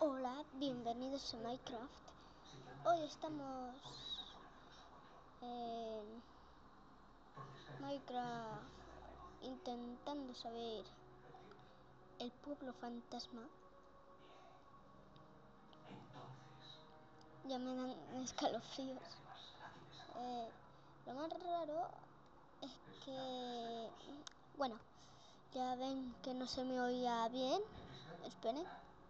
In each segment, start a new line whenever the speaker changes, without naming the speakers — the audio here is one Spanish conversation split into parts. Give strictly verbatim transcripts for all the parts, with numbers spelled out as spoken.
Hola, bienvenidos a Minecraft. Hoy estamos en Minecraft intentando saber el pueblo fantasma. Ya me dan escalofríos. Eh, lo más raro es que, bueno, ya ven que no se me oía bien. Esperen.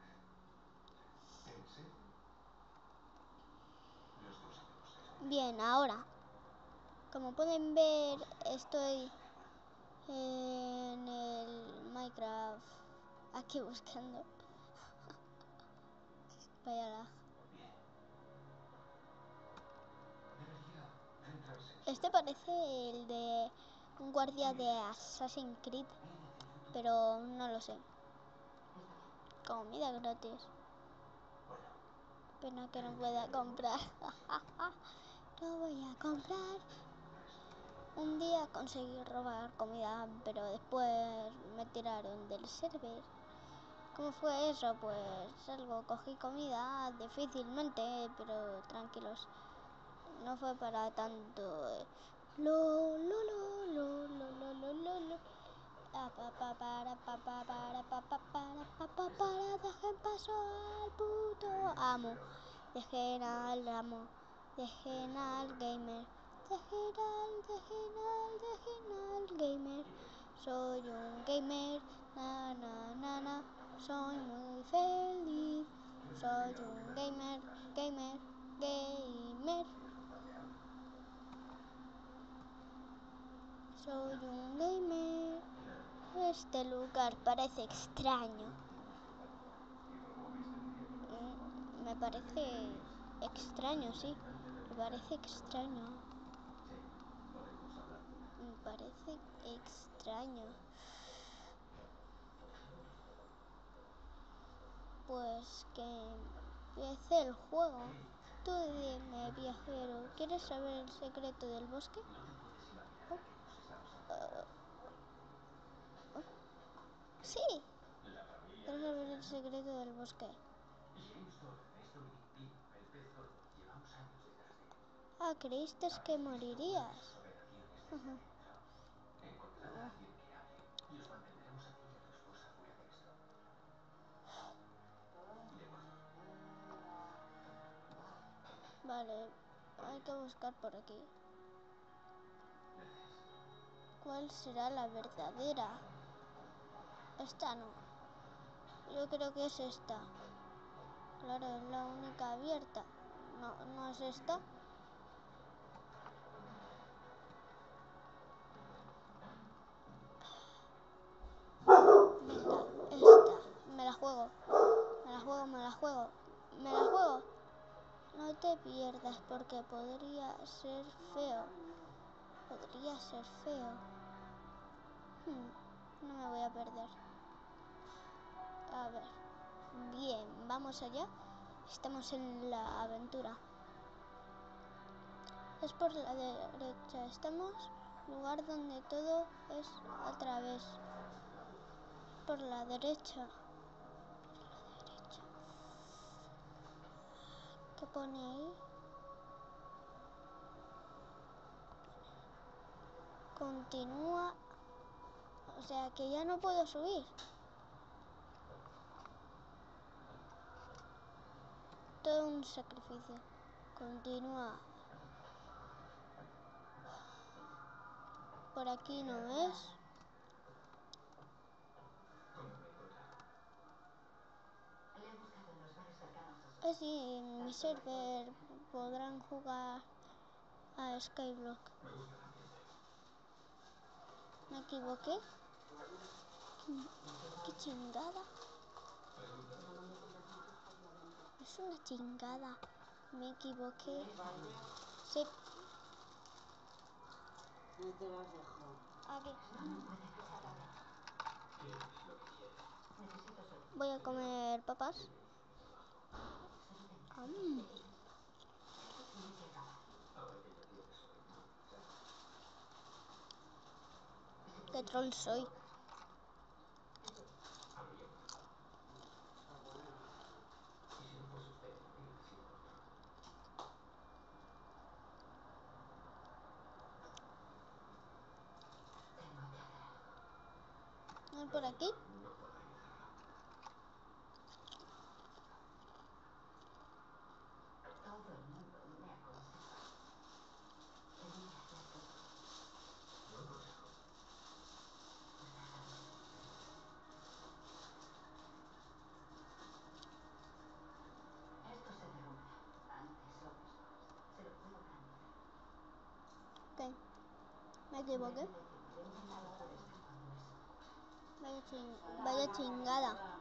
Bien, ahora, como pueden ver, estoy en el Minecraft aquí buscando. Vaya lag. Este parece el de un guardia de Assassin's Creed, pero no lo sé. Comida gratis. Pena que no pueda comprar. No voy a comprar. Un día conseguí robar comida, pero después me tiraron del server. ¿Cómo fue eso? Pues algo, cogí comida difícilmente, pero tranquilos. No fue para tanto. Lo, lo, lo, lo, lo, lo, lo, lo, lo. Ah, pa, pa, para, pa, pa, para, pa, pa, para, pa, pa, para, dejen paso al puto amo. Dejen al amo. Dejen al gamer. Dejen al, dejen al, dejen al gamer. Soy un gamer. Na, na, na, na. Soy muy feliz. Soy un gamer, gamer, gamer. Soy un gamer. Este lugar parece extraño. Mm, me parece extraño, sí. Me parece extraño. Me parece extraño. Pues que empiece el juego. Tú dime, viajero, ¿quieres saber el secreto del bosque? Oh. Uh, oh. Sí. ¿Quieres saber el secreto del bosque? Ah, ¿creíste que morirías? Uh-huh. Uh.
Y os mantendremos a ti y a tu esposa fuera de esto. De acuerdo.
Vale, hay que buscar por aquí.
Gracias.
¿Cuál será la verdadera? Esta no. Yo creo que es esta. Claro, es la única abierta. No, no es esta. Venga, esta. Me la juego. Me la juego, me la juego. Me la juego. No te pierdas porque podría ser feo. Podría ser feo. Hmm, no me voy a perder. A ver. Bien, vamos allá. Estamos en la aventura. Es por la derecha. Estamos en un lugar donde todo es a través. Por la derecha. Por la derecha. ¿Qué pone ahí? Continúa. O sea que ya no puedo subir. Todo un sacrificio. Continúa. Por aquí no es.
¿Cómo me encontraron?
Le han buscado en los bares cercanos a su...
Así en mi server podrán jugar a Skyblock.
Me gusta el ambiente.
¿Me equivoqué? ¿Qué, qué chingada?
Pregunta de verdad.
Es una chingada. Me equivoqué. Sí.
No te las dejo.
Aquí.
No puede dejarla.
¿Qué es lo que quieres?
Necesito su ayuda.
Voy a comer papas.
Solo te necesito
Mm.
feliz. Tiene que acabar.
Ahora que ya tienes sueño, ¿sabes?
Qué troll soy.
Habría mucho.
Habría mucho.
por aquí.
No podrá ayudarla.
Todo el mundo me aconseja. Tengo que hacer todo.
Buen consejo.
Pues hágalo. Esto se derrumbará, antes o después. Se lo puedo garantizar.
Ok, me equivoqué.
He intentado hacer esto cuando eso ocurra.
Vaya, ching- vaya chingada.